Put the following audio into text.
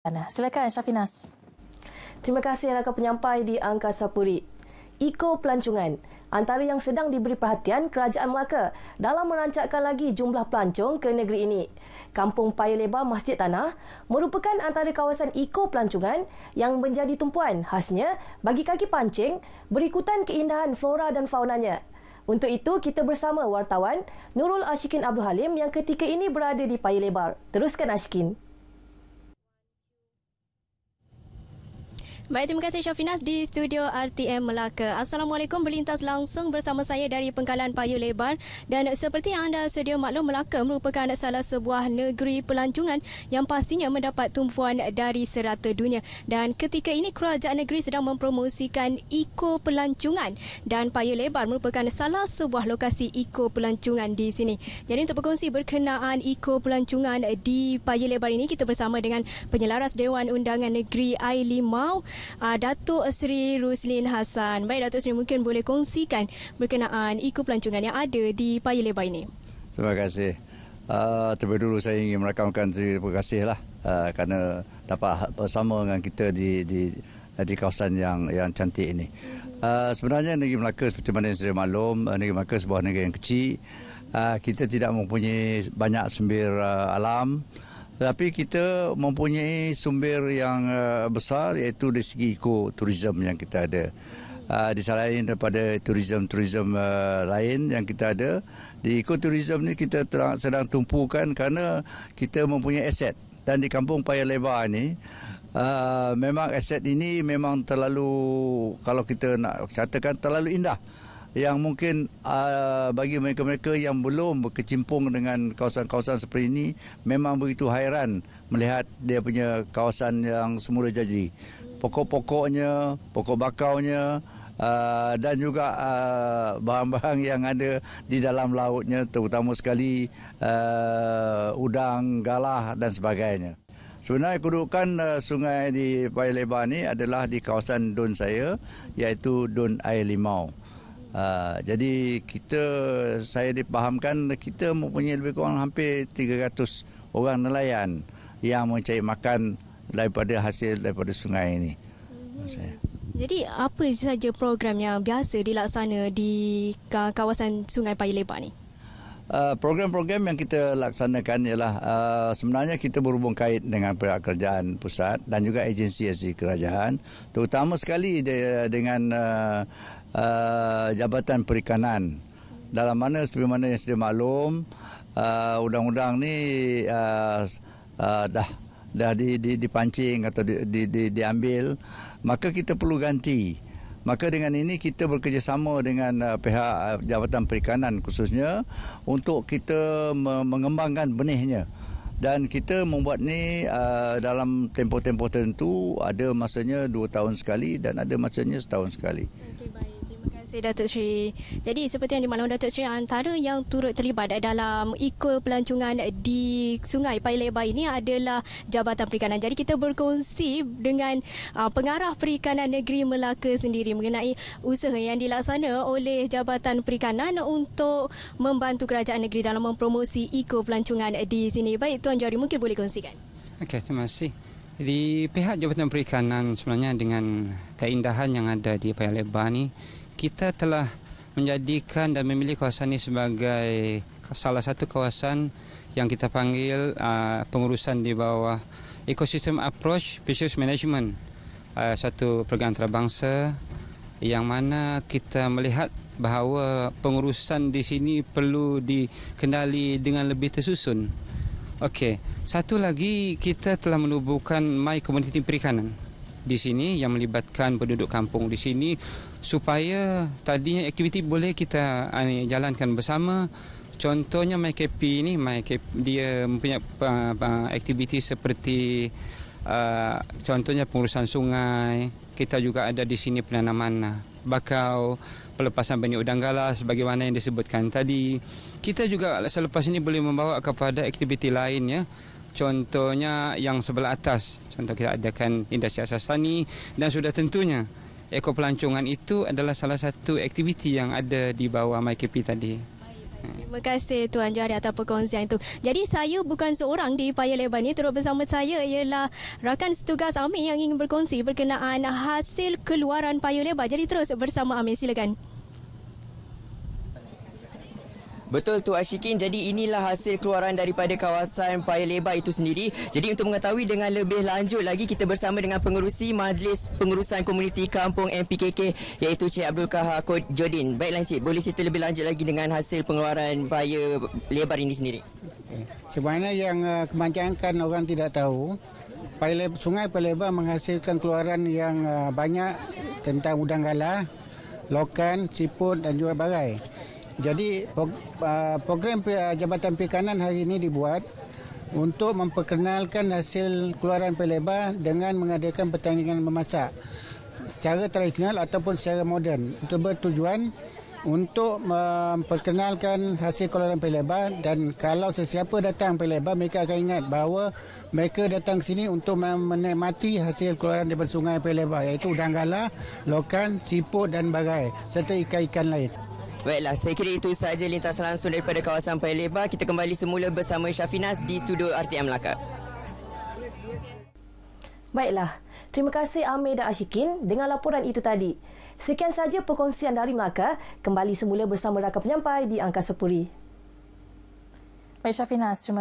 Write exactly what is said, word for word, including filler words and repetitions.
Silakan Syafinas. Terima kasih rakan penyampai di Angkasa Puri. Iko pelancongan antara yang sedang diberi perhatian Kerajaan Melaka dalam merancangkan lagi jumlah pelancong ke negeri ini. Kampung Paya Lebar Masjid Tanah merupakan antara kawasan iko pelancongan yang menjadi tumpuan khasnya bagi kaki pancing berikutan keindahan flora dan faunanya. Untuk itu, kita bersama wartawan Nurul Ashikin Abdul Halim yang ketika ini berada di Paya Lebar. Teruskan Ashikin. Baik, terima kasih Syafinas di studio R T M Melaka. Assalamualaikum, berlintas langsung bersama saya dari Pengkalan Paya Lebar. Dan seperti yang anda sedia maklum, Melaka merupakan salah sebuah negeri pelancongan yang pastinya mendapat tumpuan dari serata dunia. Dan ketika ini kerajaan negeri sedang mempromosikan iko pelancongan dan Paya Lebar merupakan salah sebuah lokasi iko pelancongan di sini. Jadi untuk berkongsi berkenaan iko pelancongan di Paya Lebar ini, kita bersama dengan Penyelaras Dewan Undangan Negeri I Limau, Uh, Datuk Seri Ruslin Hassan. Baik, Datuk Seri, mungkin boleh kongsikan berkenaan iko pelancongan yang ada di Paya Lebar ini. Terima kasih. Uh, terlebih dulu saya ingin merakamkan terima kasih lah uh, kerana dapat bersama dengan kita di di di kawasan yang yang cantik ini. Uh, sebenarnya negeri Melaka seperti mana yang sudah maklum, uh, negeri Melaka sebuah negeri yang kecil. Uh, kita tidak mempunyai banyak sumber uh, alam. Tapi kita mempunyai sumber yang uh, besar, iaitu dari segi ekoturism yang kita ada. Uh, di selain daripada turism-turism uh, lain yang kita ada, di ekoturism ni kita terang, sedang tumpukan kerana kita mempunyai aset. Dan di Kampung Paya Lebar ni, uh, memang aset ini memang terlalu, kalau kita nak katakan terlalu indah. Yang mungkin uh, bagi mereka-mereka yang belum berkecimpung dengan kawasan-kawasan seperti ini memang begitu hairan melihat dia punya kawasan yang semula jadi. Pokok-pokoknya, pokok bakaunya uh, dan juga uh, bahan-bahan yang ada di dalam lautnya, terutama sekali uh, udang, galah dan sebagainya. Sebenarnya kedudukan uh, sungai di Paya Lebar ni adalah di kawasan Dun saya, iaitu Dun Air Limau. Uh, jadi kita, saya dipahamkan kita mempunyai lebih kurang hampir tiga ratus orang nelayan yang mencari makan daripada hasil daripada sungai ini. Hmm. Saya. Jadi apa saja program yang biasa dilaksana di kawasan Sungai Paya Lebar ni? Uh, program-program yang kita laksanakan ialah uh, sebenarnya kita berhubung kait dengan pihak kerajaan pusat dan juga agensi-agensi kerajaan, terutama sekali de, dengan uh, Uh, Jabatan Perikanan, dalam mana seperti mana yang sudah maklum, uh, undang-undang ni uh, uh, dah dah di, di, dipancing atau di, di, di, diambil, maka kita perlu ganti. Maka dengan ini kita bekerjasama dengan uh, pihak uh, Jabatan Perikanan khususnya untuk kita me- mengembangkan benihnya. Dan kita membuat ni uh, dalam tempoh-tempoh tertentu, ada masanya dua tahun sekali dan ada masanya setahun sekali. Okey, baik. Terima kasih Datuk Seri. Jadi seperti yang dimaklum Datuk Seri, antara yang turut terlibat dalam iko pelancongan di Sungai Paya Lebar ini adalah Jabatan Perikanan. Jadi kita berkongsi dengan uh, Pengarah Perikanan Negeri Melaka sendiri mengenai usaha yang dilaksana oleh Jabatan Perikanan untuk membantu kerajaan negeri dalam mempromosi iko pelancongan di sini. Baik, Tuan Johari, mungkin boleh kongsikan. Okey, terima kasih. Di pihak Jabatan Perikanan sebenarnya dengan keindahan yang ada di Paya Lebar ni, kita telah menjadikan dan memilih kawasan ini sebagai salah satu kawasan yang kita panggil uh, pengurusan di bawah Ecosystem Approach Fisheries Management, uh, satu program antarabangsa yang mana kita melihat bahawa pengurusan di sini perlu dikendali dengan lebih tersusun. Okey, satu lagi, kita telah menubuhkan My Community Perikanan di sini yang melibatkan penduduk kampung di sini supaya tadinya aktiviti boleh kita uh, jalankan bersama. Contohnya MyKP ini, MyKP dia mempunyai uh, uh, aktiviti seperti uh, contohnya pengurusan sungai. Kita juga ada di sini penanaman uh, bakau, pelepasan benih udang galah sebagaimana yang disebutkan tadi. Kita juga selepas ini boleh membawa kepada aktiviti lainnya. Contohnya yang sebelah atas, contoh kita adakan industri asas tani, dan sudah tentunya eko pelancongan itu adalah salah satu aktiviti yang ada di bawah MyKP tadi. Terima kasih Tuan Jari atas perkongsian itu. Jadi saya bukan seorang di Paya Lebar ni, turut bersama saya ialah rakan setugas Amir yang ingin berkongsi berkenaan hasil keluaran Paya Lebar. Jadi terus bersama Amir, silakan. Betul tu Ashikin, jadi inilah hasil keluaran daripada kawasan Paya Lebar itu sendiri. Jadi untuk mengetahui dengan lebih lanjut lagi, kita bersama dengan pengerusi Majlis Pengurusan Komuniti Kampung M P K K iaitu Cik Abdul Kahar Jodin. Baiklah Cik, boleh cerita lebih lanjut lagi dengan hasil pengeluaran Paya Lebar ini sendiri? Sebenarnya yang uh, kebanyakan orang tidak tahu, Paya Lebar, Sungai Paya Lebar menghasilkan keluaran yang uh, banyak tentang udang galah, lokan, siput dan juga barai. Jadi program Jabatan Perikanan hari ini dibuat untuk memperkenalkan hasil keluaran Paya Lebar dengan mengadakan pertandingan memasak secara tradisional ataupun secara moden. Itu bertujuan untuk memperkenalkan hasil keluaran Paya Lebar, dan kalau sesiapa datang Paya Lebar, mereka akan ingat bahawa mereka datang sini untuk menikmati hasil keluaran daripada Sungai Paya Lebar, iaitu udang galah, lokan, siput dan barai serta ikan-ikan lain. Baiklah, saya kira itu sahaja lintas langsung daripada kawasan Paya Lebar. Kita kembali semula bersama Syafinas di studio R T M Melaka. Baiklah, terima kasih Amir dan Ashikin dengan laporan itu tadi. Sekian saja perkongsian dari Melaka. Kembali semula bersama rakan penyampai di Angkasa Puri. Baik Syafinas, terima